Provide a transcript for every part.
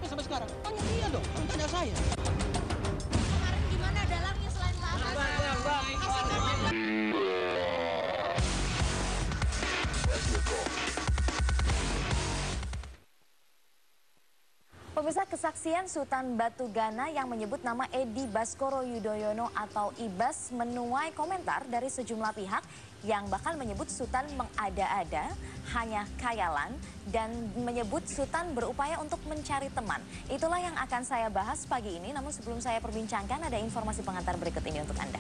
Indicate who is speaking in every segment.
Speaker 1: apa sampai sekarang? Tanya dia dong, jangan tanya saya.
Speaker 2: Kemarin gimana dalangnya selain Pak Hasan?
Speaker 3: Pemirsa, kesaksian Sultan Batugana yang menyebut nama Edi Baskoro Yudhoyono atau Ibas menuai komentar dari sejumlah pihak yang bahkan menyebut Sultan mengada-ada, hanya khayalan, dan menyebut Sultan berupaya untuk mencari teman. Itulah yang akan saya bahas pagi ini, namun sebelum saya perbincangkan ada informasi pengantar berikut ini untuk Anda.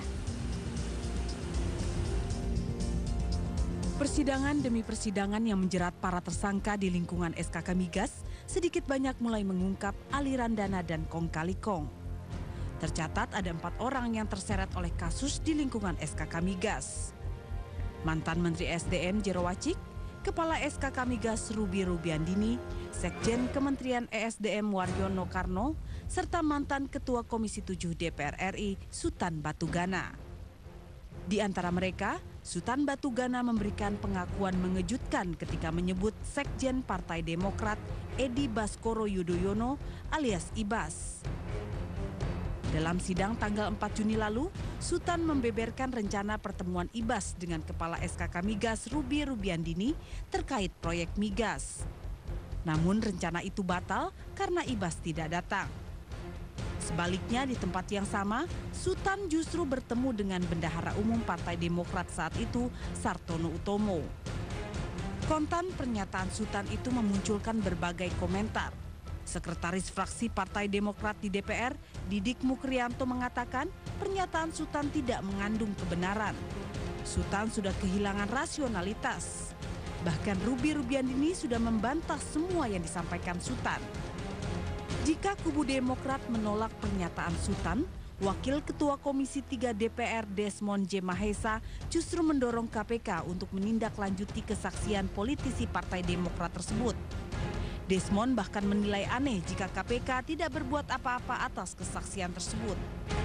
Speaker 4: Persidangan demi persidangan yang menjerat para tersangka di lingkungan SKK Migas sedikit banyak mulai mengungkap aliran dana dan kong kali kong. Tercatat ada 4 orang yang terseret oleh kasus di lingkungan SKK Migas. Mantan Menteri SDM Jero Wacik, Kepala SKK Migas Ruby Rubiandini, Sekjen Kementerian ESDM Waryono Karno, serta mantan Ketua Komisi 7 DPR RI Sultan Batugana. Di antara mereka, Sultan Batugana memberikan pengakuan mengejutkan ketika menyebut Sekjen Partai Demokrat Edi Baskoro Yudhoyono alias Ibas. Dalam sidang tanggal 4 Juni lalu, Sultan membeberkan rencana pertemuan Ibas dengan Kepala SKK Migas Ruby Rubiandini terkait proyek migas. Namun rencana itu batal karena Ibas tidak datang. Sebaliknya di tempat yang sama, Sultan justru bertemu dengan Bendahara Umum Partai Demokrat saat itu, Sartono Utomo. Kontan pernyataan Sultan itu memunculkan berbagai komentar. Sekretaris fraksi Partai Demokrat di DPR, Didik Mukrianto mengatakan pernyataan Sultan tidak mengandung kebenaran. Sultan sudah kehilangan rasionalitas. Bahkan Ruby Rubiandini sudah membantah semua yang disampaikan Sultan. Jika kubu Demokrat menolak pernyataan Sultan, Wakil Ketua Komisi 3 DPR Desmond J. Mahesa justru mendorong KPK untuk menindaklanjuti kesaksian politisi Partai Demokrat tersebut. Desmond bahkan menilai aneh jika KPK tidak berbuat apa-apa atas kesaksian tersebut.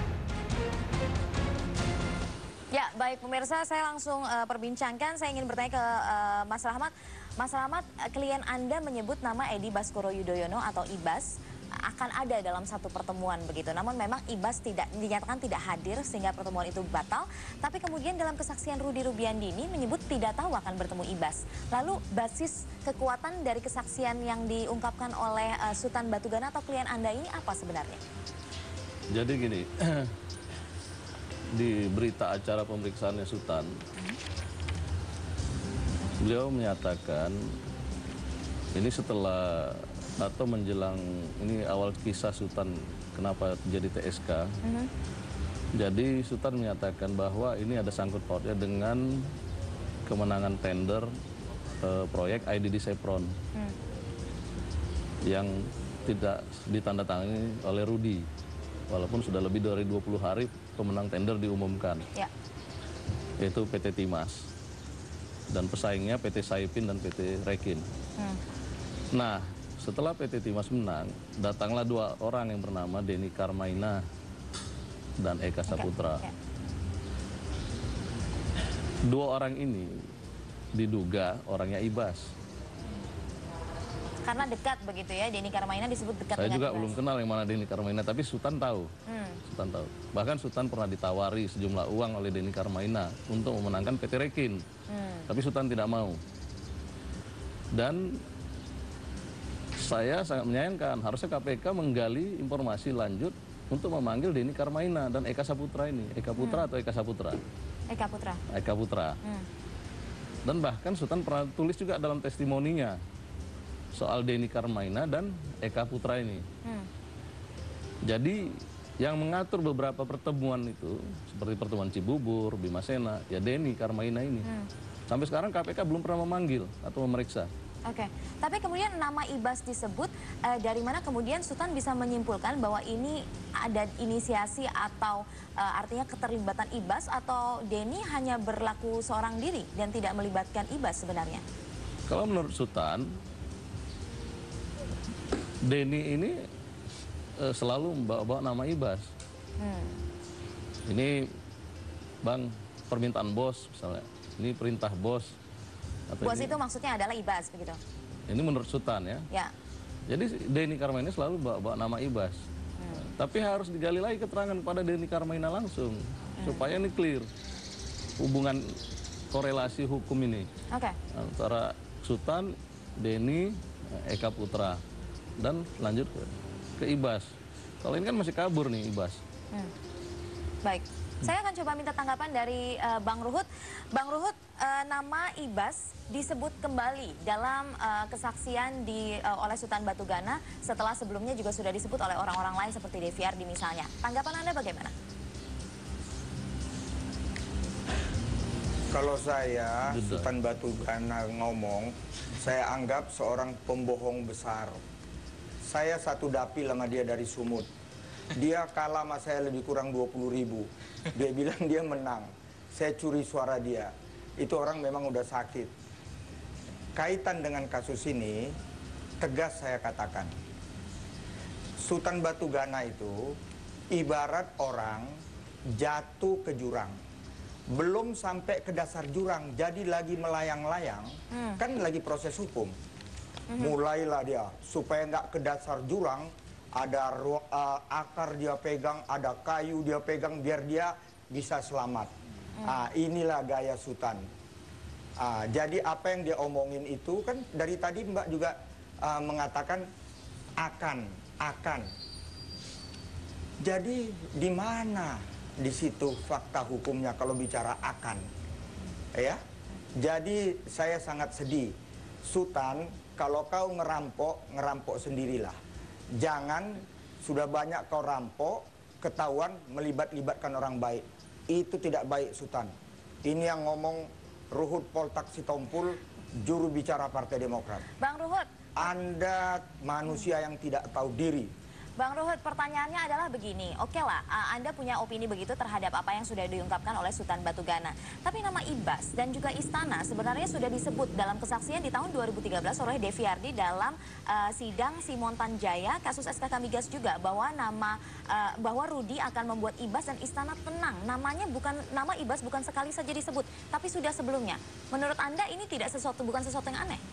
Speaker 3: Ya, baik pemirsa, saya langsung perbincangkan. Saya ingin bertanya ke Mas Rahmat. Mas Rahmat, klien Anda menyebut nama Edi Baskoro Yudhoyono atau Ibas akan ada dalam satu pertemuan begitu. Namun memang Ibas dinyatakan tidak hadir sehingga pertemuan itu batal. Tapi kemudian dalam kesaksian Rudy Rubiandini menyebut tidak tahu akan bertemu Ibas. Lalu basis kekuatan dari kesaksian yang diungkapkan oleh Sultan Batugana atau klien Anda ini apa sebenarnya?
Speaker 5: Jadi gini, di berita acara pemeriksaannya Sultan, beliau menyatakan ini setelah atau menjelang ini awal kisah Sultan kenapa jadi TSK. Jadi Sultan menyatakan bahwa ini ada sangkut pautnya dengan kemenangan tender proyek IDD Sepron yang tidak ditandatangani oleh Rudy, walaupun sudah lebih dari 20 hari pemenang tender diumumkan, yaitu PT Timas dan pesaingnya PT Saipin dan PT Rekin. Nah, setelah PT Timas menang, datanglah 2 orang yang bernama Denny Karmaina dan Eka Saputra. 2 orang ini diduga orangnya Ibas.
Speaker 3: Karena dekat begitu ya, Denny Karmaina disebut dekat
Speaker 5: Saya
Speaker 3: dengan
Speaker 5: juga
Speaker 3: Ibas.
Speaker 5: belum kenal yang mana Denny Karmaina, tapi Sultan tahu. Sultan tahu. Bahkan Sultan pernah ditawari sejumlah uang oleh Denny Karmaina untuk memenangkan PT Rekin. Tapi Sultan tidak mau. Dan saya sangat menyayangkan, harusnya KPK menggali informasi lanjut untuk memanggil Denny Karmaina dan Eka Saputra ini. Eka Putra atau Eka Saputra?
Speaker 3: Eka Putra.
Speaker 5: Eka Putra. Dan bahkan Sultan pernah tulis juga dalam testimoninya soal Denny Karmaina dan Eka Putra ini. Jadi yang mengatur beberapa pertemuan itu, seperti pertemuan Cibubur, Bimasena, ya Denny Karmaina ini. Sampai sekarang KPK belum pernah memanggil atau memeriksa.
Speaker 3: Oke, tapi kemudian nama Ibas disebut, dari mana kemudian Sultan bisa menyimpulkan bahwa ini ada inisiasi atau artinya keterlibatan Ibas atau Denny hanya berlaku seorang diri dan tidak melibatkan Ibas sebenarnya?
Speaker 5: Kalau menurut Sultan, Denny ini selalu membawa nama Ibas. Ini Bang, permintaan bos misalnya, ini perintah bos.
Speaker 3: Bos itu maksudnya adalah Ibas begitu?
Speaker 5: Ini menurut Sultan ya.
Speaker 3: Ya.
Speaker 5: Jadi Denny Karmaini selalu bawa nama Ibas. Tapi harus digali lagi keterangan pada Denny Karmaini langsung supaya ini clear hubungan korelasi hukum ini antara Sutan, Denny, Eka Putra dan lanjut ke Ibas. Kalau ini kan masih kabur nih Ibas.
Speaker 3: Baik, saya akan coba minta tanggapan dari Bang Ruhut. Bang Ruhut, nama Ibas disebut kembali dalam kesaksian oleh Sutan Batugana setelah sebelumnya juga sudah disebut oleh orang-orang lain seperti Devi Ardi misalnya. Tanggapan Anda bagaimana?
Speaker 6: Kalau saya, Sutan Batugana ngomong, saya anggap seorang pembohong besar. Saya satu dapil sama dia dari Sumut. Dia kalah sama saya lebih kurang 20.000. Dia bilang dia menang. Saya curi suara dia. Itu orang memang udah sakit. Kaitan dengan kasus ini, tegas saya katakan. Sutan Batugana itu ibarat orang jatuh ke jurang. Belum sampai ke dasar jurang, jadi lagi melayang-layang, kan lagi proses hukum. Mulailah dia, supaya nggak ke dasar jurang, ada akar dia pegang, ada kayu dia pegang, biar dia bisa selamat. Inilah gaya Sutan. Jadi apa yang dia omongin itu, kan dari tadi Mbak juga mengatakan akan. Jadi di mana di situ fakta hukumnya kalau bicara akan, ya? Jadi saya sangat sedih. Sutan, kalau kau ngerampok sendirilah. Jangan sudah banyak kau rampok, ketahuan melibatkan orang baik. Itu tidak baik, Sutan. Ini yang ngomong Ruhut Poltak Sitompul, juru bicara Partai Demokrat.
Speaker 3: Bang Ruhut,
Speaker 6: Anda manusia yang tidak tahu diri.
Speaker 3: Bang Ruhut, pertanyaannya adalah begini, oke lah, Anda punya opini begitu terhadap apa yang sudah diungkapkan oleh Sutan Batugana. Tapi nama Ibas dan juga Istana sebenarnya sudah disebut dalam kesaksian di tahun 2013 oleh Devi Ardi dalam sidang Simon Tanjaya, kasus SKK Migas juga, bahwa Rudi akan membuat Ibas dan Istana tenang. Nama Ibas bukan sekali saja disebut, tapi sudah sebelumnya. Menurut Anda ini bukan sesuatu yang aneh?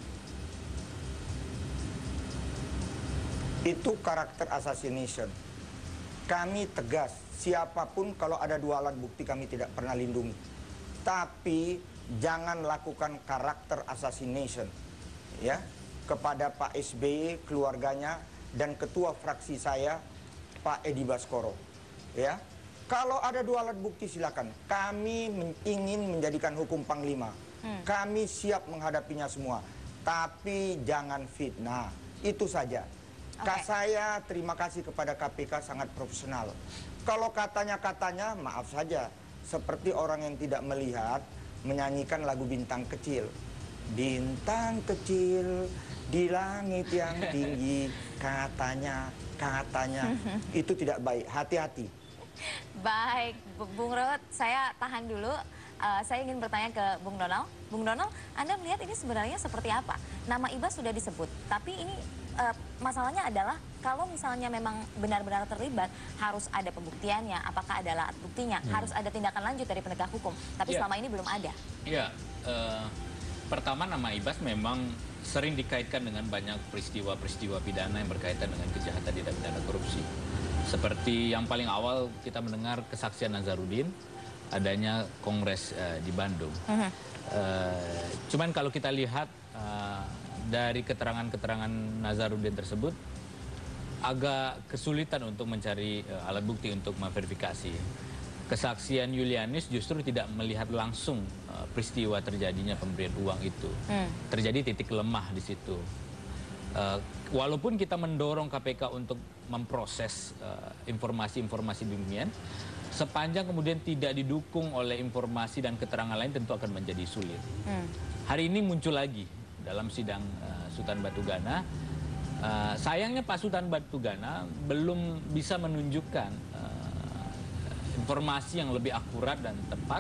Speaker 6: Itu karakter assassination. Kami tegas, siapapun kalau ada dua alat bukti kami tidak pernah lindungi. Tapi jangan lakukan karakter assassination ya kepada Pak SBY, keluarganya, dan ketua fraksi saya Pak Edi Baskoro. Ya, kalau ada dua alat bukti silakan. Kami ingin menjadikan hukum Panglima. Kami siap menghadapinya semua. Tapi jangan fitnah. Itu saja. Saya terima kasih kepada KPK, sangat profesional. Kalau katanya, maaf saja, seperti orang yang tidak melihat menyanyikan lagu Bintang Kecil. Bintang kecil di langit yang tinggi, katanya, itu tidak baik. Hati-hati.
Speaker 3: Baik, Bung Ruhut, saya tahan dulu. Saya ingin bertanya ke Bung Donald. Bung Donald, Anda melihat ini sebenarnya seperti apa? Nama Ibas sudah disebut, tapi ini masalahnya adalah kalau misalnya memang benar-benar terlibat, harus ada pembuktiannya, apakah ada alat buktinya, harus ada tindakan lanjut dari penegak hukum. Tapi selama ini belum ada.
Speaker 7: Ya, pertama nama Ibas memang sering dikaitkan dengan banyak peristiwa-peristiwa pidana yang berkaitan dengan kejahatan tindak pidana korupsi. Seperti yang paling awal kita mendengar kesaksian Nazarudin, adanya kongres di Bandung. Cuman kalau kita lihat dari keterangan-keterangan Nazarudin tersebut, agak kesulitan untuk mencari alat bukti untuk memverifikasi. Kesaksian Yulianis justru tidak melihat langsung peristiwa terjadinya pemberian uang itu. Terjadi titik lemah di situ. Walaupun kita mendorong KPK untuk memproses informasi-informasi demikian, sepanjang kemudian tidak didukung oleh informasi dan keterangan lain tentu akan menjadi sulit. Hari ini muncul lagi dalam sidang Sutan Batugana. Sayangnya Pak Sutan Batugana belum bisa menunjukkan informasi yang lebih akurat dan tepat,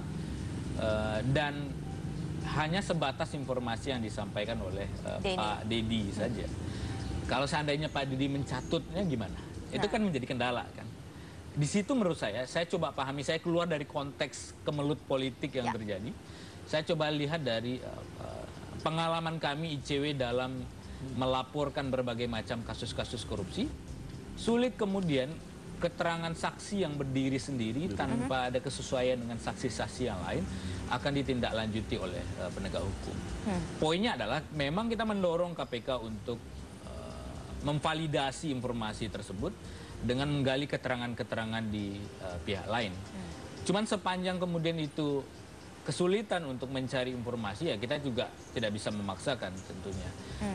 Speaker 7: dan hanya sebatas informasi yang disampaikan oleh Pak Dedi saja. Kalau seandainya Pak Dedi mencatutnya gimana? Itu kan menjadi kendala kan. Di situ menurut saya coba pahami, saya keluar dari konteks kemelut politik yang terjadi. Saya coba lihat dari pengalaman kami ICW dalam melaporkan berbagai macam kasus-kasus korupsi, sulit kemudian keterangan saksi yang berdiri sendiri tanpa ada kesesuaian dengan saksi-saksi yang lain akan ditindaklanjuti oleh penegak hukum. Poinnya adalah memang kita mendorong KPK untuk memvalidasi informasi tersebut dengan menggali keterangan-keterangan di pihak lain. Cuman sepanjang kemudian itu kesulitan untuk mencari informasi, ya kita juga tidak bisa memaksakan tentunya.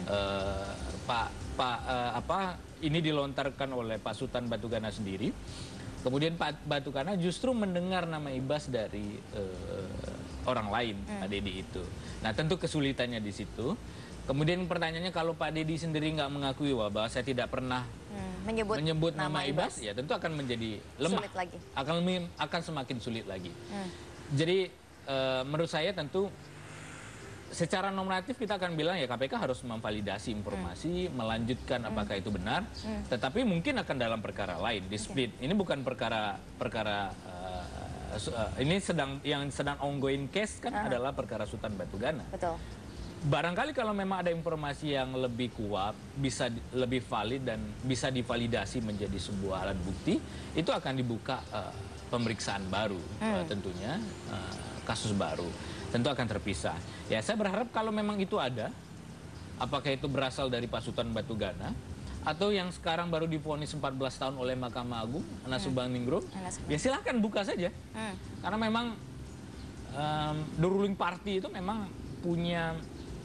Speaker 7: Ini dilontarkan oleh Pak Sutan Batugana sendiri. Kemudian Pak Batugana justru mendengar nama Ibas dari orang lain, Pak Dedi itu. Nah tentu kesulitannya di situ. Kemudian pertanyaannya, kalau Pak Dedi sendiri nggak mengakui bahwa saya tidak pernah menyebut nama Ibas, ya tentu akan menjadi lemah, sulit lagi. Akan semakin sulit lagi. Jadi menurut saya tentu secara normatif kita akan bilang ya KPK harus memvalidasi informasi, melanjutkan apakah itu benar, tetapi mungkin akan dalam perkara lain, dispute. Ini bukan perkara ini yang sedang ongoing case kan adalah perkara Sutan Batugana. Betul. Barangkali kalau memang ada informasi yang lebih kuat, bisa lebih valid dan bisa divalidasi menjadi sebuah alat bukti, itu akan dibuka pemeriksaan baru tentunya, kasus baru. Tentu akan terpisah. Ya saya berharap kalau memang itu ada, apakah itu berasal dari Pak Sutan Batugana, atau yang sekarang baru divonis 14 tahun oleh Mahkamah Agung, Anas Subhaningrum, ya silahkan buka saja. Karena memang the ruling party itu memang punya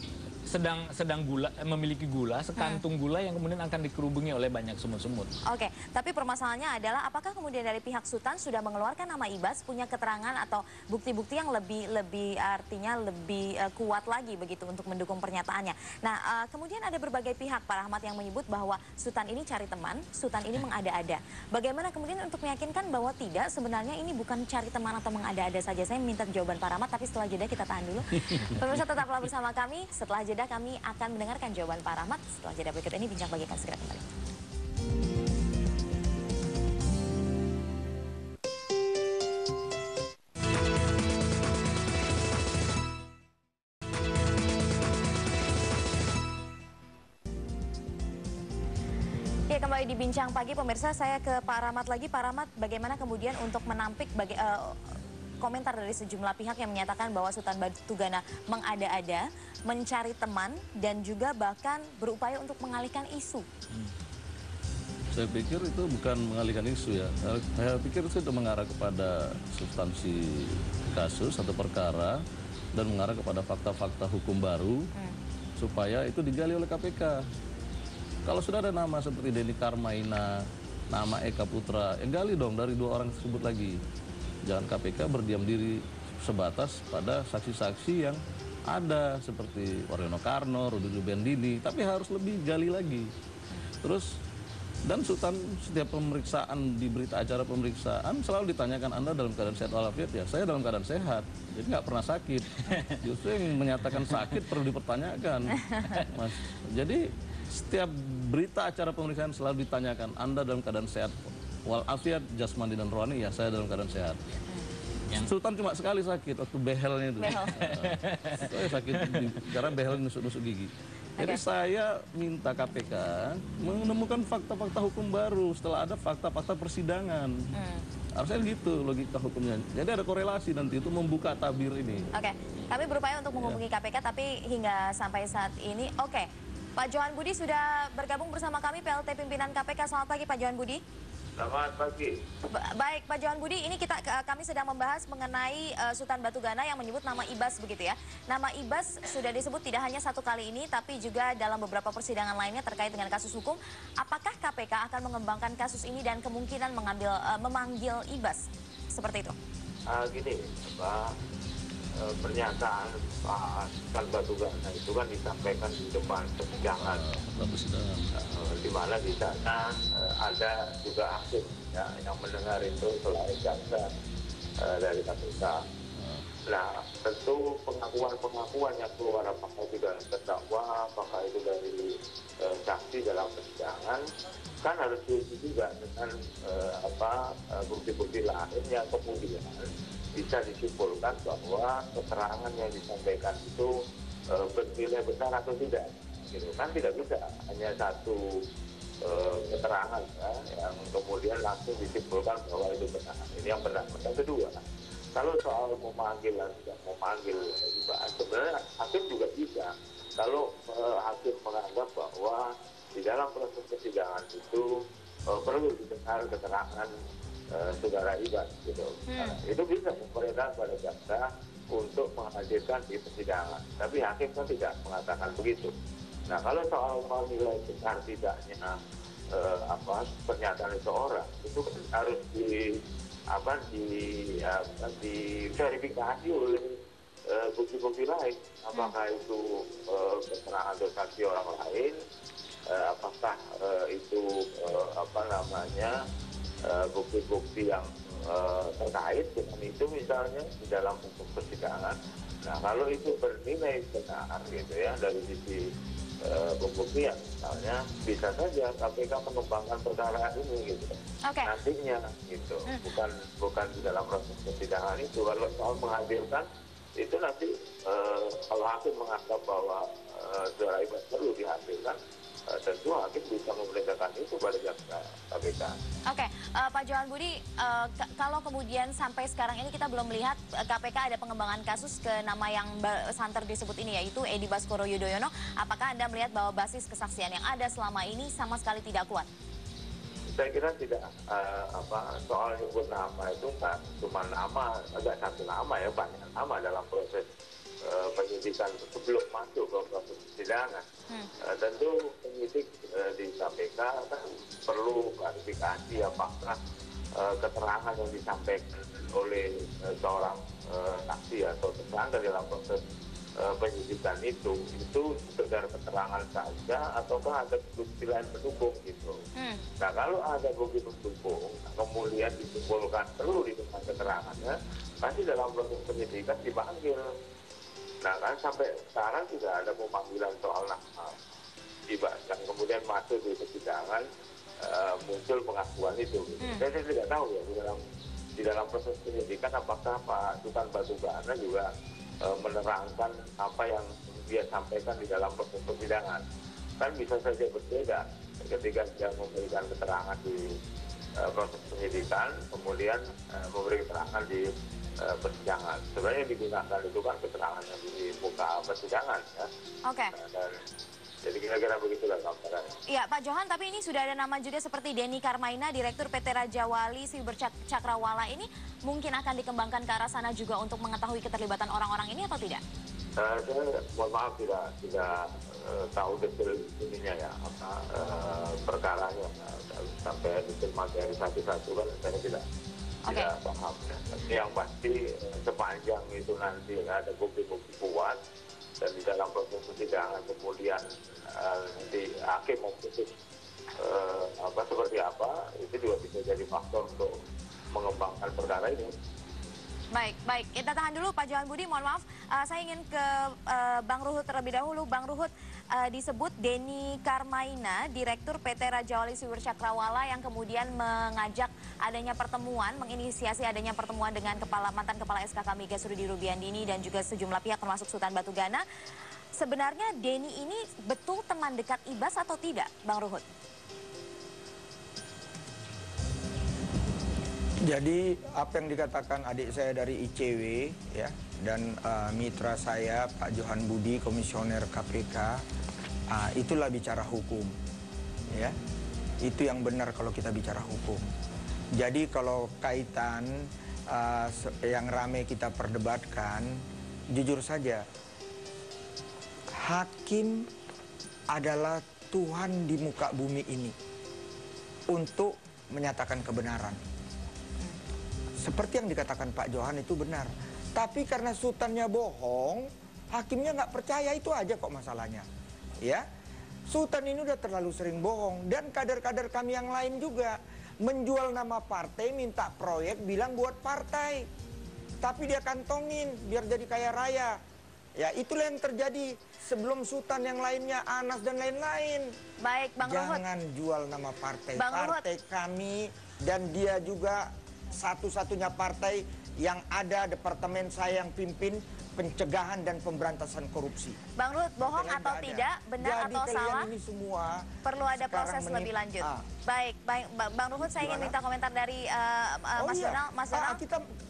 Speaker 7: memiliki gula, sekantung gula yang kemudian akan dikerubungi oleh banyak semut-semut.
Speaker 3: Oke, tapi permasalahannya adalah apakah kemudian dari pihak Sutan sudah mengeluarkan nama Ibas, punya keterangan atau bukti-bukti yang lebih artinya lebih kuat lagi begitu untuk mendukung pernyataannya. Nah, kemudian ada berbagai pihak, Pak Rahmat, yang menyebut bahwa Sutan ini cari teman, Sutan ini mengada-ada. Bagaimana kemudian untuk meyakinkan bahwa tidak, sebenarnya ini bukan cari teman atau mengada-ada saja? Saya minta jawaban Pak Rahmat, tapi setelah jeda kita tahan dulu. Pemirsa tetaplah bersama kami, setelah jeda kami akan mendengarkan jawaban Pak Rahmat. Setelah jeda berikut ini, Bincang Pagi akan segera kembali. Ya, kembali di Bincang Pagi, pemirsa. Saya ke Pak Rahmat lagi. Pak Rahmat, bagaimana kemudian untuk menampik komentar dari sejumlah pihak yang menyatakan bahwa Sutan Batugana mengada-ada, mencari teman, dan juga bahkan berupaya untuk mengalihkan isu?
Speaker 5: Saya pikir itu bukan mengalihkan isu ya. Saya pikir itu sudah mengarah kepada substansi kasus atau perkara dan mengarah kepada fakta-fakta hukum baru supaya itu digali oleh KPK. Kalau sudah ada nama seperti Denny Karmaina, nama Eka Putra, gali dong dari dua orang tersebut lagi. Jangan KPK berdiam diri sebatas pada saksi-saksi yang ada seperti Waryono Karno, Rudi Bendini, tapi harus lebih gali lagi. Terus, dan Sutan setiap pemeriksaan di berita acara pemeriksaan selalu ditanyakan, Anda dalam keadaan sehat walafiat? Ya, saya dalam keadaan sehat, jadi nggak pernah sakit. Justru yang menyatakan sakit perlu dipertanyakan, Mas. Jadi setiap berita acara pemeriksaan selalu ditanyakan, Anda dalam keadaan sehat walafiat, jasmani dan rohani? Ya, saya dalam keadaan sehat. Sultan cuma sekali sakit waktu behelnya itu. Itu sakit karena behel nusuk-nusuk gigi. Jadi saya minta KPK menemukan fakta-fakta hukum baru setelah ada fakta-fakta persidangan. Harusnya gitu logika hukumnya. Jadi ada korelasi nanti itu membuka tabir ini.
Speaker 3: Oke, kami berupaya untuk menghubungi KPK, tapi hingga sampai saat ini, Pak Johan Budi sudah bergabung bersama kami, PLT Pimpinan KPK. Selamat pagi, Pak Johan Budi.
Speaker 8: Selamat pagi.
Speaker 3: Baik, Pak Johan Budi, ini kami sedang membahas mengenai Sutan Batugana yang menyebut nama Ibas begitu ya. Nama Ibas sudah disebut tidak hanya satu kali ini, tapi juga dalam beberapa persidangan lainnya terkait dengan kasus hukum. Apakah KPK akan mengembangkan kasus ini dan kemungkinan memanggil Ibas seperti itu?
Speaker 8: Gini, pernyataan Pak Sutan Batugana itu kan disampaikan di depan persidangan, di mana di sana ada juga hakim ya, yang mendengar itu selain jaksa dari KPK. Nah, tentu pengakuan yang keluar apakah itu dari terdakwa, apakah itu dari saksi dalam persidangan, kan harus diuji juga dengan bukti-bukti lain yang kemudian bisa disimpulkan bahwa keterangan yang disampaikan itu bernilai besar atau tidak. gitu kan, tidak bisa hanya satu keterangan ya, yang kemudian langsung disimpulkan bahwa itu benar. Ini yang benar. Yang kedua, kalau soal memanggil dan tidak memanggil dibahas, sebenarnya hakim juga bisa. Kalau hakim menganggap bahwa di dalam proses persidangan itu perlu didengar keterangan saudara Ibas gitu. Itu bisa memerintahkan pada jaksa untuk menghadirkan di persidangan. Tapi hakim kan tidak mengatakan begitu. Nah, kalau soal menilai benar tidaknya pernyataan seseorang itu harus diverifikasi oleh bukti-bukti lain. Apakah itu keterangan atau saksi orang lain, apakah itu bukti-bukti yang terkait dengan itu misalnya di dalam hukum persidangan. Nah, kalau itu bernilai benar gitu ya dari sisi pembuktian misalnya, bisa saja KPK mengembangkan perkara ini gitu. Nantinya gitu. Bukan di dalam proses persidangan itu. Kalau soal menghadirkan itu nanti kalau hakim menganggap bahwa saudara Ibas perlu dihadirkan, tentu hakim bisa memerintahkan itu pada jaksa KPK.
Speaker 3: Pak Johan Budi, kalau kemudian sampai sekarang ini kita belum melihat KPK ada pengembangan kasus ke nama yang santer disebut ini, yaitu Edi Baskoro Yudhoyono, apakah Anda melihat bahwa basis kesaksian yang ada selama ini sama sekali tidak kuat?
Speaker 8: Saya kira tidak, soal nyebut nama itu kan cuma nama, agak satu nama ya, banyak nama dalam proses penyidikan sebelum masuk ke proses persidangan. Tentu penyidik di KPK kan perlu klarifikasi apakah keterangan yang disampaikan oleh seorang saksi atau tersangka dalam proses penyidikan itu sekedar keterangan saja ataukah ada bukti lain pendukung gitu. Nah, kalau ada bukti pendukung kemudian disimpulkan perlu didengar keterangannya, pasti dalam proses penyidikan dipanggil. Nah, kan sampai sekarang tidak ada pemanggilan soal nama Ibas yang kemudian masuk di persidangan muncul pengakuan itu. Saya tidak tahu ya di dalam proses penyidikan apakah Pak Sultan Batugana juga menerangkan apa yang dia sampaikan di dalam proses persidangan. Kan bisa saja berbeda ketika dia memberikan keterangan di proses penyidikan, kemudian memberi keterangan di persidangan. Sebenarnya yang digunakan itu kan keterangan yang di muka persidangan ya. Dan jadi kira-kira begitulah gambarannya.
Speaker 3: Iya, Pak Johan, tapi ini sudah ada nama juga seperti Denny Karmaina, Direktur PT Raja Wali Siber Cakrawala, ini mungkin akan dikembangkan ke arah sana juga untuk mengetahui keterlibatan orang-orang ini atau tidak?
Speaker 8: Saya mohon maaf tidak tahu detail ininya ya, perkaranya sampai detail materi satu-satu kan saya tidak paham. Yang pasti sepanjang itu nanti ada bukti-bukti kuat dan di dalam proses persidangan kemudian nanti hakim memutus seperti apa, itu juga bisa jadi faktor untuk mengembangkan perkara ini.
Speaker 3: Baik, kita tahan dulu Pak Johan Budi, mohon maaf. Saya ingin ke Bang Ruhut terlebih dahulu. Bang Ruhut, disebut Denny Karmaina, Direktur PT Raja Wali Siber Cakrawala yang kemudian mengajak adanya pertemuan, menginisiasi adanya pertemuan dengan mantan Kepala SKK Migas Rudi Rubiandini dan juga sejumlah pihak termasuk Sultan Batugana. Sebenarnya Denny ini betul teman dekat Ibas atau tidak, Bang Ruhut?
Speaker 6: Jadi apa yang dikatakan adik saya dari ICW ya dan mitra saya Pak Johan Budi, komisioner KPK, itulah bicara hukum ya. Itu yang benar kalau kita bicara hukum. Jadi kalau kaitan yang ramai kita perdebatkan, jujur saja, hakim adalah Tuhan di muka bumi ini untuk menyatakan kebenaran. Seperti yang dikatakan Pak Johan itu benar. Tapi karena sultannya bohong, hakimnya nggak percaya, itu aja kok masalahnya. Ya, Sultan ini udah terlalu sering bohong. Dan kader-kader kami yang lain juga menjual nama partai, minta proyek, bilang buat partai. Tapi dia kantongin biar jadi kaya raya. Ya, itulah yang terjadi sebelum Sultan yang lainnya, Anas dan lain-lain.
Speaker 3: Baik, Bang Ruhut.
Speaker 6: Jangan jual nama partai.
Speaker 3: Bang
Speaker 6: Partai
Speaker 3: Ruhut.
Speaker 6: kami dan dia juga satu-satunya partai yang ada departemen saya yang pimpin pencegahan dan pemberantasan korupsi.
Speaker 3: Bang Ruhut, bohong atau tidak, benar atau salah,
Speaker 6: ini semua
Speaker 3: perlu ada proses lebih lanjut. Baik, Bang Ruhut, saya ingin minta komentar dari Mas Donald. Mas Donald,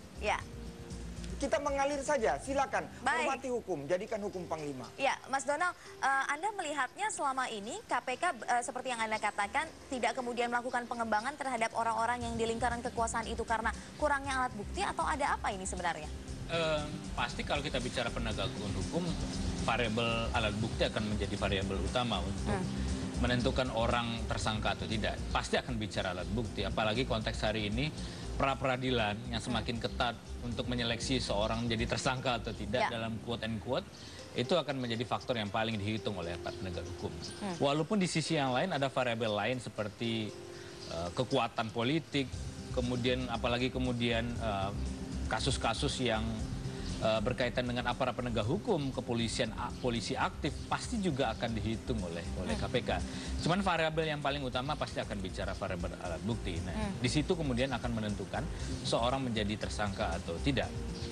Speaker 6: kita mengalir saja, silakan. Hormati hukum, jadikan hukum panglima.
Speaker 3: Ya, Mas Donald, Anda melihatnya selama ini KPK seperti yang Anda katakan tidak kemudian melakukan pengembangan terhadap orang-orang yang di lingkaran kekuasaan itu karena kurangnya alat bukti atau ada apa ini sebenarnya?
Speaker 7: Pasti kalau kita bicara penegakan hukum, variabel alat bukti akan menjadi variabel utama untuk menentukan orang tersangka atau tidak. Pasti akan bicara alat bukti, apalagi konteks hari ini pra-peradilan yang semakin ketat untuk menyeleksi seorang menjadi tersangka atau tidak dalam quote and quote, itu akan menjadi faktor yang paling dihitung oleh penegak hukum. Walaupun di sisi yang lain ada variabel lain seperti kekuatan politik, kemudian apalagi kemudian kasus-kasus yang berkaitan dengan aparat penegak hukum, kepolisian, polisi aktif pasti juga akan dihitung oleh KPK. Cuman variabel yang paling utama pasti akan bicara variabel alat bukti. Nah, di situ kemudian akan menentukan seorang menjadi tersangka atau tidak.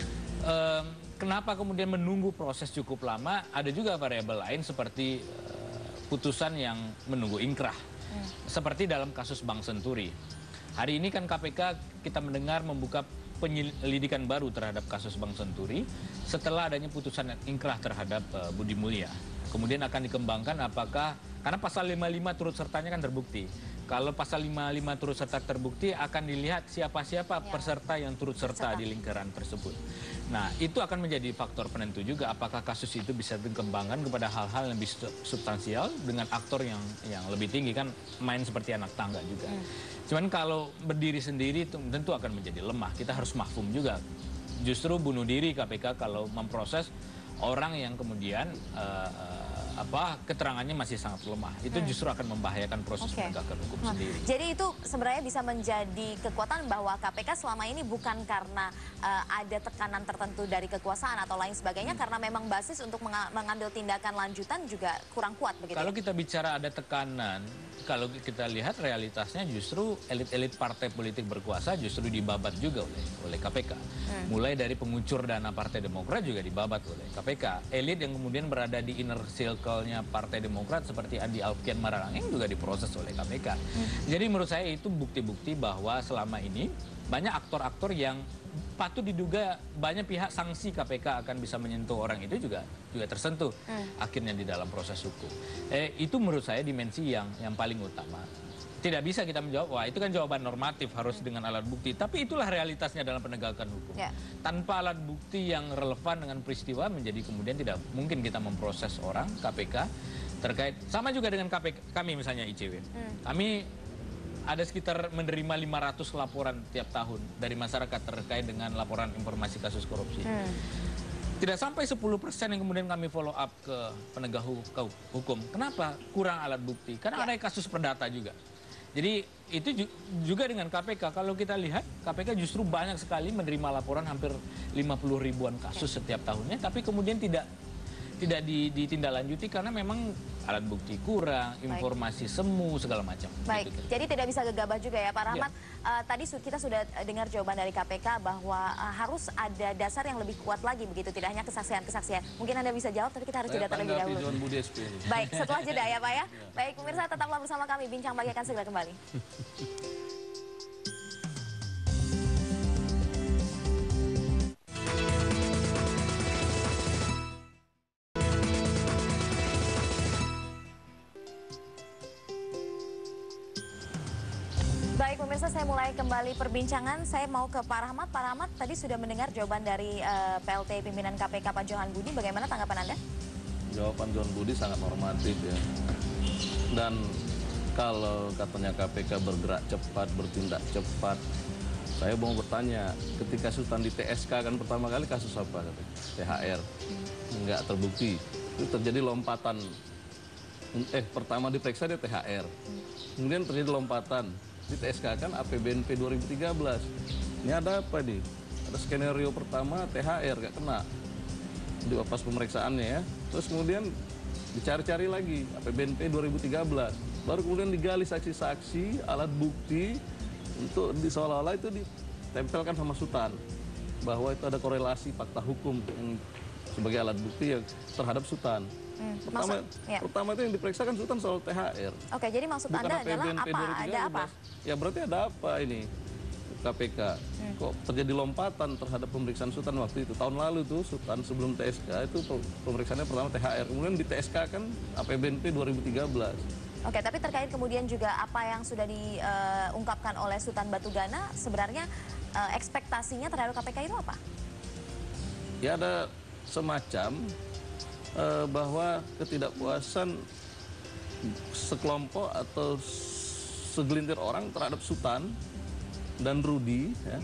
Speaker 7: Kenapa kemudian menunggu proses cukup lama? Ada juga variabel lain seperti putusan yang menunggu ingkrah. Seperti dalam kasus Bank Senturi. Hari ini kan KPK kita mendengar membuka penyelidikan baru terhadap kasus Bank Senturi setelah adanya putusan ingkrah terhadap Budi Mulya. Kemudian akan dikembangkan apakah, karena pasal 55 turut sertanya kan terbukti. Kalau pasal 55 turut serta terbukti akan dilihat siapa-siapa peserta yang turut serta di lingkaran tersebut. Nah, itu akan menjadi faktor penentu juga apakah kasus itu bisa dikembangkan kepada hal-hal yang lebih substansial dengan aktor yang lebih tinggi, kan main seperti anak tangga juga. Cuman kalau berdiri sendiri tentu akan menjadi lemah. Kita harus mahfum juga. Justru bunuh diri KPK kalau memproses orang yang kemudian keterangannya masih sangat lemah. Itu justru akan membahayakan proses penegakan hukum sendiri.
Speaker 3: Jadi itu sebenarnya bisa menjadi kekuatan bahwa KPK selama ini bukan karena ada tekanan tertentu dari kekuasaan atau lain sebagainya, karena memang basis untuk mengambil tindakan lanjutan juga kurang kuat begitu.
Speaker 7: Kalau kita bicara ada tekanan, kalau kita lihat realitasnya justru elit-elit partai politik berkuasa justru dibabat juga oleh KPK. Mulai dari pengucur dana Partai Demokrat juga dibabat oleh KPK. Elit yang kemudian berada di inner circle-nya Partai Demokrat seperti Andi Alfian Mararangeng juga diproses oleh KPK. Jadi menurut saya itu bukti-bukti bahwa selama ini banyak aktor-aktor yang patut diduga banyak pihak sanksi KPK akan bisa menyentuh orang itu juga tersentuh akhirnya di dalam proses hukum. Itu menurut saya dimensi yang paling utama. Tidak bisa kita menjawab, wah itu kan jawaban normatif harus dengan alat bukti. Tapi itulah realitasnya dalam penegakan hukum. Tanpa alat bukti yang relevan dengan peristiwa menjadi kemudian tidak mungkin kita memproses orang KPK terkait. Sama juga dengan KPK, kami misalnya ICW. Kami ada sekitar menerima 500 laporan tiap tahun dari masyarakat terkait dengan laporan informasi kasus korupsi. Tidak sampai 10% yang kemudian kami follow up ke penegak hukum. Kenapa? Kurang alat bukti. Karena ada kasus perdata juga. Jadi itu juga dengan KPK. Kalau kita lihat, KPK justru banyak sekali menerima laporan hampir 50 ribuan kasus setiap tahunnya. Tapi kemudian tidak ditindaklanjuti karena memang alat bukti kurang, informasi semu, segala macam.
Speaker 3: Baik, gitu. Jadi tidak bisa gegabah juga ya Pak Rahmat. Tadi kita sudah dengar jawaban dari KPK bahwa harus ada dasar yang lebih kuat lagi begitu, tidak hanya kesaksian-kesaksian. Mungkin Anda bisa jawab, tapi kita harus jeda terlebih dahulu. Baik, setelah jeda ya Pak ya. Baik, pemirsa tetaplah bersama kami, Bincang Pagi akan segera kembali. Baik pemirsa, saya mulai kembali perbincangan. Saya mau ke Pak Rahmat. Pak Rahmat, tadi sudah mendengar jawaban dari PLT pimpinan KPK Pak Johan Budi. Bagaimana tanggapan Anda?
Speaker 5: Jawaban Johan Budi sangat normatif ya. Dan kalau katanya KPK bergerak cepat, bertindak cepat, saya mau bertanya, ketika Sultan di TSK kan pertama kali kasus apa? THR. Nggak terbukti. Itu terjadi lompatan. Pertama diperiksa dia THR. Kemudian terjadi lompatan. Di TSK kan APBNP 2013. Ini ada apa nih? Ada skenario pertama THR gak kena di pas pemeriksaannya ya. Terus kemudian dicari-cari lagi APBNP 2013. Baru kemudian digali saksi-saksi, alat bukti untuk seolah-olah itu ditempelkan sama Sultan bahwa itu ada korelasi fakta hukum yang sebagai alat bukti yang terhadap Sultan. Pertama itu yang diperiksa kan Sultan soal THR.
Speaker 3: Oke, jadi maksud
Speaker 5: Bukan
Speaker 3: Anda adalah
Speaker 5: APBNP
Speaker 3: apa? Ada apa?
Speaker 5: Ya berarti ada apa ini KPK? Kok terjadi lompatan terhadap pemeriksaan Sultan waktu itu? Tahun lalu tuh Sultan sebelum TSK itu pemeriksaannya pertama THR, kemudian di TSK kan APBNP 2013.
Speaker 3: Oke, tapi terkait kemudian juga apa yang sudah diungkapkan oleh Sultan Batugana, sebenarnya ekspektasinya terhadap KPK itu apa?
Speaker 5: Ya ada semacam bahwa ketidakpuasan sekelompok atau segelintir orang terhadap Sultan dan Rudi ya,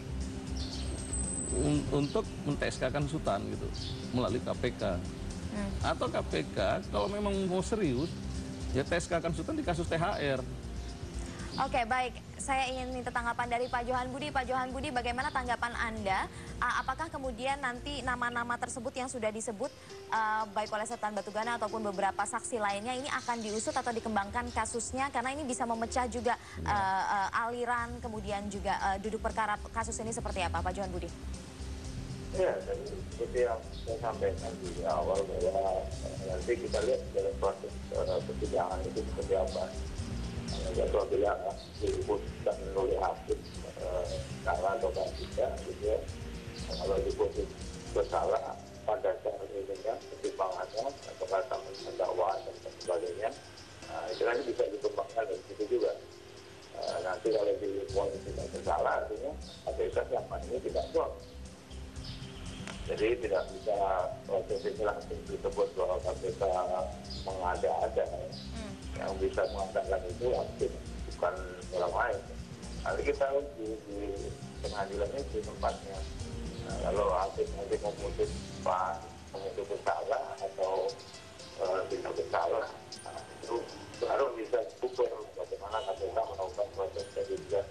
Speaker 5: untuk men-TSK-kan Sultan gitu melalui KPK. Atau KPK kalau memang mau serius ya TSK-kan Sultan di kasus THR.
Speaker 3: Oke, baik. Saya ingin minta tanggapan dari Pak Johan Budi. Pak Johan Budi, bagaimana tanggapan Anda? Apakah kemudian nanti nama-nama tersebut yang sudah disebut baik oleh Sultan Batugana ataupun beberapa saksi lainnya ini akan diusut atau dikembangkan kasusnya? Karena ini bisa memecah juga aliran, kemudian juga duduk perkara kasus ini seperti apa, Pak Johan Budi?
Speaker 8: Ya, dan seperti yang saya sampaikan di awal bahwa nanti kita lihat dalam proses persidangan itu seperti apa. Apabila diputuskan oleh hakim salah atau tidak, gitu ya. Kalau diputus bersalah pada saat ini kan pertimbangannya atau kata dakwaan dan sebagainya, itu nanti bisa dikembangkan dari situ juga. Nanti kalau diputus tidak bersalah, artinya KPK selama ini tidak kuat. Jadi tidak bisa proses ini langsung disebut bahwa KPK mengada-ada. Yang bisa mengatakan itu hakim, bukan orang lain. Nanti kita di pengadilan itu tempatnya. Kalau hakim nanti memutus bersalah atau tidak bersalah, itu baru bisa ukur bagaimana KPK melakukan proses penyidikan.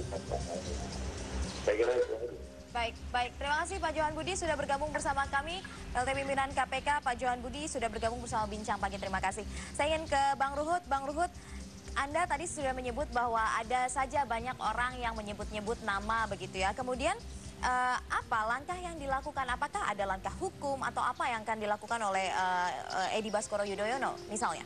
Speaker 8: Saya kira itu.
Speaker 3: Baik. Terima kasih Pak Johan Budi sudah bergabung bersama kami. LT Pimpinan KPK Pak Johan Budi sudah bergabung bersama Bincang Pagi. Terima kasih. Saya ingin ke Bang Ruhut. Bang Ruhut, Anda tadi sudah menyebut bahwa ada saja banyak orang yang menyebut-nyebut nama begitu ya. Kemudian apa langkah yang dilakukan? Apakah ada langkah hukum atau apa yang akan dilakukan oleh Edi Baskoro Yudhoyono misalnya?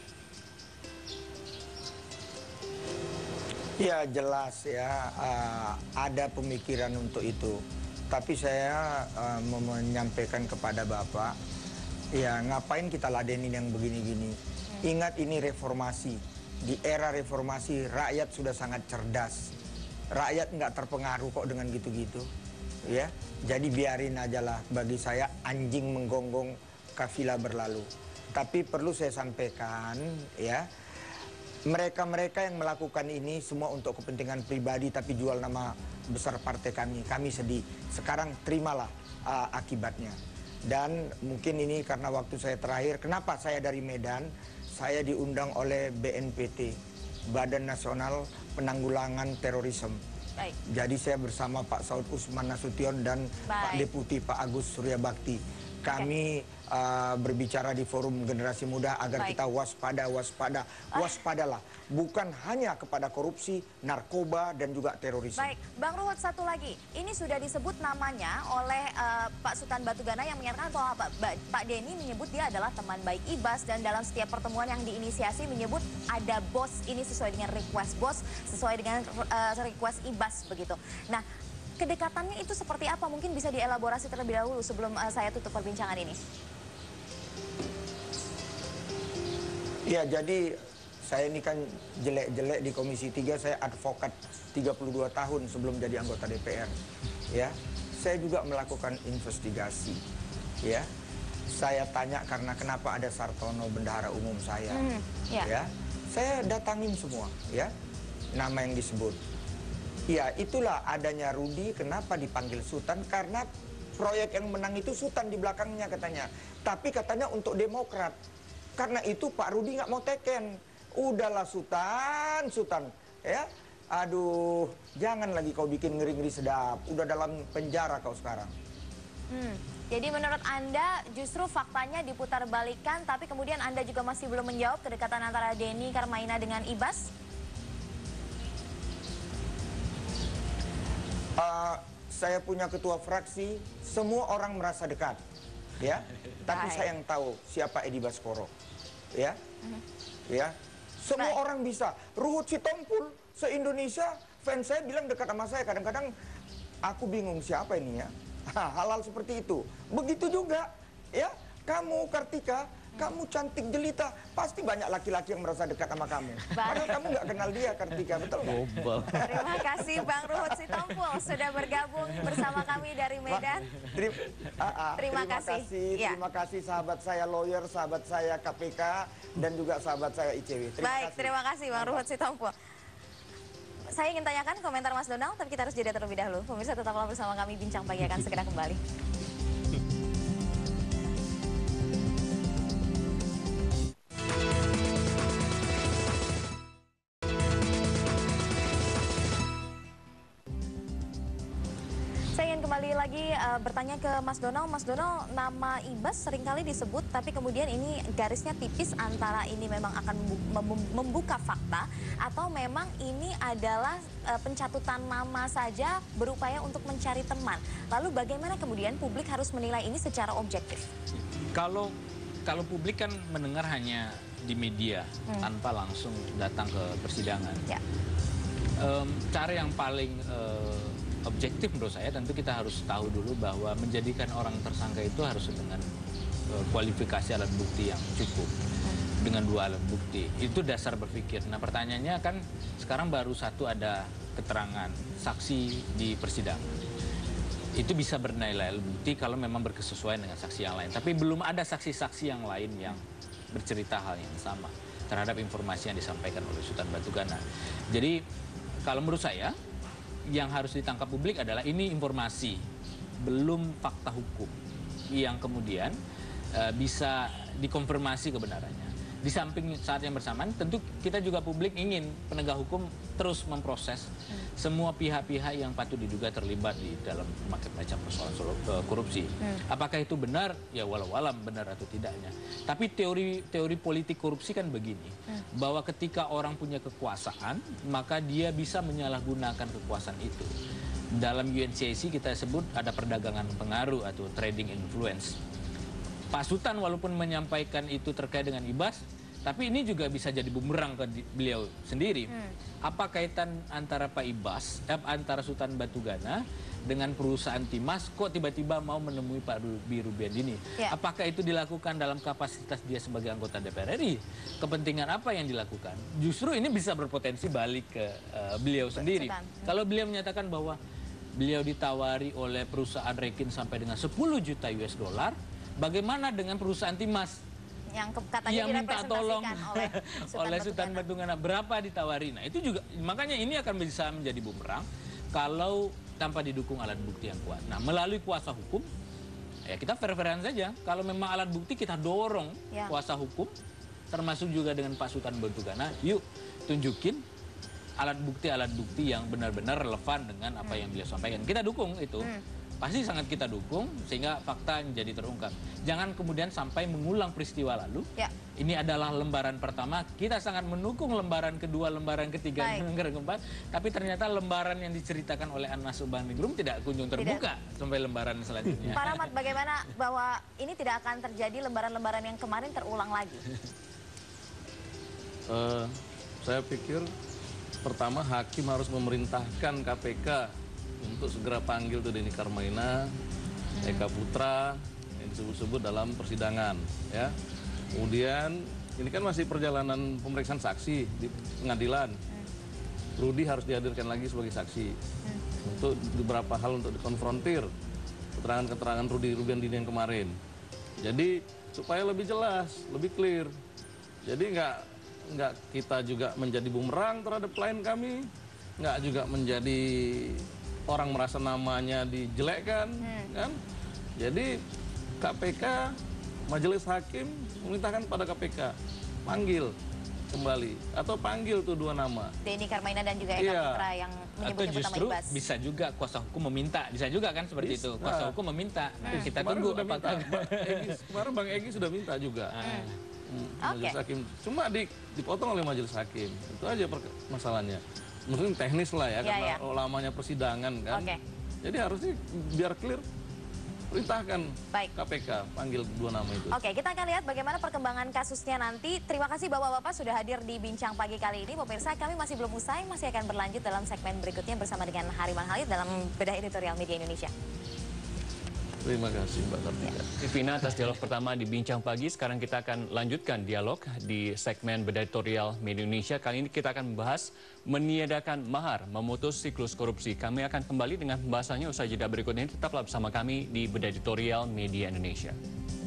Speaker 6: Ya jelas ya, ada pemikiran untuk itu. Tapi saya menyampaikan kepada Bapak, ya ngapain kita ladenin yang begini-gini. Ingat ini reformasi. Di era reformasi rakyat sudah sangat cerdas. Rakyat nggak terpengaruh kok dengan gitu-gitu. Ya, jadi biarin aja lah. Bagi saya anjing menggonggong kafilah berlalu. Tapi perlu saya sampaikan ya, mereka-mereka yang melakukan ini semua untuk kepentingan pribadi tapi jual nama besar partai kami. Kami sedih. Sekarang terimalah akibatnya. Dan mungkin ini karena waktu saya terakhir, kenapa saya dari Medan? Saya diundang oleh BNPT, Badan Nasional Penanggulangan Terorisme. Baik. Jadi saya bersama Pak Saud Usman Nasution dan Pak Deputi Pak Agus Surya Bakti. Kami berbicara di forum generasi muda agar kita waspadalah. Bukan hanya kepada korupsi, narkoba, dan juga terorisme.
Speaker 3: Baik, Bang Ruhut satu lagi. Ini sudah disebut namanya oleh Pak Sultan Batugana yang menyatakan bahwa Pak Denny menyebut dia adalah teman baik Ibas. Dan dalam setiap pertemuan yang diinisiasi menyebut ada bos, ini sesuai dengan request bos, sesuai dengan request Ibas begitu. Nah, kedekatannya itu seperti apa? Mungkin bisa dielaborasi terlebih dahulu sebelum saya tutup perbincangan ini.
Speaker 6: Ya, jadi saya ini kan jelek-jelek di Komisi 3, saya advokat 32 tahun sebelum jadi anggota DPR. Ya, saya juga melakukan investigasi. Ya, saya tanya karena kenapa ada Sartono bendahara umum saya. Ya, saya datangin semua. Ya, nama yang disebut. Ya, itulah adanya Rudi. Kenapa dipanggil Sultan? Karena proyek yang menang itu Sultan di belakangnya katanya. Tapi katanya untuk Demokrat. Karena itu Pak Rudi nggak mau teken. Udahlah Sultan. Ya, aduh, jangan lagi kau bikin ngeri-ngeri sedap. Udah dalam penjara kau sekarang.
Speaker 3: Jadi menurut Anda justru faktanya diputarbalikkan, tapi kemudian Anda juga masih belum menjawab kedekatan antara Denny Karmaina dengan Ibas?
Speaker 6: Saya punya ketua fraksi, semua orang merasa dekat. ya. Tapi saya yang tahu siapa Edi Baskoro, ya. Ya, semua orang bisa. Ruhut Sitompul se-Indonesia fans saya bilang dekat sama saya. Kadang-kadang aku bingung siapa ini ya. Hal-hal seperti itu. Begitu juga, ya. Kamu Kartika, kamu cantik jelita, pasti banyak laki-laki yang merasa dekat sama kamu. Padahal kamu nggak kenal dia, Kartika, betul nggak?
Speaker 3: Terima kasih Bang Ruhut Sitompul sudah bergabung bersama kami dari Medan. Terima kasih.
Speaker 6: Terima kasih sahabat saya lawyer, sahabat saya KPK, dan juga sahabat saya ICW.
Speaker 3: Terima kasih Bang Ruhut Sitompul. Saya ingin tanyakan komentar Mas Donald, tapi kita harus jeda terlebih dahulu. Pemirsa tetaplah bersama kami, Bincang Pagi akan segera kembali. Saya ingin kembali lagi bertanya ke Mas Donald. Mas Donald, nama Ibas seringkali disebut, tapi kemudian ini garisnya tipis antara ini memang akan membuka fakta atau memang ini adalah pencatutan nama saja berupaya untuk mencari teman. Lalu bagaimana kemudian publik harus menilai ini secara objektif?
Speaker 7: Kalau publik kan mendengar hanya di media tanpa langsung datang ke persidangan.
Speaker 3: Ya.
Speaker 7: Cara yang paling objektif menurut saya tentu kita harus tahu dulu bahwa menjadikan orang tersangka itu harus dengan kualifikasi alat bukti yang cukup, dengan 2 alat bukti. Itu dasar berpikir. Nah pertanyaannya kan sekarang baru satu ada keterangan saksi di persidangan. Itu bisa bernilai alat bukti kalau memang berkesesuaian dengan saksi yang lain. Tapi belum ada saksi-saksi yang lain yang bercerita hal yang sama terhadap informasi yang disampaikan oleh Sultan Batu Gana. Jadi kalau menurut saya yang harus ditangkap publik adalah ini informasi, belum fakta hukum yang kemudian bisa dikonfirmasi kebenarannya. Di samping saat yang bersamaan, tentu kita juga publik ingin penegak hukum terus memproses semua pihak-pihak yang patut diduga terlibat di dalam macam persoalan korupsi. Apakah itu benar? Ya walau-alam benar atau tidaknya. Tapi teori politik korupsi kan begini, bahwa ketika orang punya kekuasaan, maka dia bisa menyalahgunakan kekuasaan itu. Dalam UNCAC kita sebut ada perdagangan pengaruh atau trading influence. Pak Sultan walaupun menyampaikan itu terkait dengan Ibas, tapi ini juga bisa jadi bumerang ke beliau sendiri. Apa kaitan antara Pak Ibas, antara Sultan Batu Gana dengan perusahaan Timas, kok tiba-tiba mau menemui Pak Rudy Rubiandini? Ya. Apakah itu dilakukan dalam kapasitas dia sebagai anggota DPR RI? Kepentingan apa yang dilakukan? Justru ini bisa berpotensi balik ke beliau sendiri. Kalau beliau menyatakan bahwa beliau ditawari oleh perusahaan Rekin sampai dengan 10 juta US dollar, bagaimana dengan perusahaan Timas
Speaker 3: yang katanya
Speaker 7: minta tolong
Speaker 3: oleh
Speaker 7: Sultan Batu Gana? Berapa ditawari? Nah itu juga, makanya ini akan bisa menjadi bumerang kalau tanpa didukung alat bukti yang kuat. Nah melalui kuasa hukum, ya kita fair-fairan saja. Kalau memang alat bukti kita dorong kuasa hukum, termasuk juga dengan Pak Sultan Batu Gana, yuk tunjukin alat bukti yang benar-benar relevan dengan apa yang beliau sampaikan. Kita dukung itu. Pasti sangat kita dukung sehingga fakta menjadi terungkap. Jangan kemudian sampai mengulang peristiwa lalu. Ya. Ini adalah lembaran pertama, kita sangat mendukung lembaran kedua, lembaran ketiga, dan lembaran keempat. Tapi ternyata lembaran yang diceritakan oleh Anas Urbaningrum tidak kunjung terbuka sampai lembaran selanjutnya.
Speaker 3: Pak Rahmat, bagaimana bahwa ini tidak akan terjadi lembaran-lembaran yang kemarin terulang lagi?
Speaker 5: Saya pikir pertama hakim harus memerintahkan KPK untuk segera panggil tuh Denny Karmaina, Eka Putra yang disebut-sebut dalam persidangan, ya. Kemudian ini kan masih perjalanan pemeriksaan saksi di pengadilan. Rudy harus dihadirkan lagi sebagai saksi untuk beberapa hal untuk dikonfrontir keterangan-keterangan Rudy Rubiandini yang kemarin. Jadi supaya lebih jelas, lebih clear. Jadi nggak kita juga menjadi bumerang terhadap klien kami, nggak juga menjadi orang merasa namanya dijelekkan, kan? Jadi KPK, Majelis Hakim memerintahkan pada KPK panggil kembali atau panggil tuh 2 nama.
Speaker 3: Denny Karmaina dan juga Eka Putra yang menyebut-nyebut nama
Speaker 7: justru
Speaker 3: Ibas.
Speaker 7: Bisa juga kuasa hukum meminta, bisa juga kan seperti itu. Kuasa hukum meminta. Kita tunggu apakah
Speaker 5: kemarin Bang Egy sudah minta juga. Majelis Hakim cuma dipotong oleh Majelis Hakim. Itu aja masalahnya. Mungkin teknis lah ya, karena lamanya persidangan kan. Jadi harusnya biar clear. perintahkan
Speaker 3: Baik.
Speaker 5: KPK panggil 2 nama itu.
Speaker 3: Oke, kita akan lihat bagaimana perkembangan kasusnya nanti. Terima kasih Bapak-Bapak sudah hadir di Bincang Pagi kali ini. Pemirsa, kami masih belum usai, masih akan berlanjut dalam segmen berikutnya bersama dengan Hariman Halid dalam Bedah Editorial Media Indonesia.
Speaker 5: Terima kasih Mbak Kartika.
Speaker 9: Vina atas dialog pertama di Bincang Pagi. Sekarang kita akan lanjutkan dialog di segmen Bedah Editorial Media Indonesia. Kali ini kita akan membahas meniadakan mahar, memutus siklus korupsi. Kami akan kembali dengan pembahasannya usai jeda berikut ini. Tetaplah bersama kami di Bedah Editorial Media Indonesia.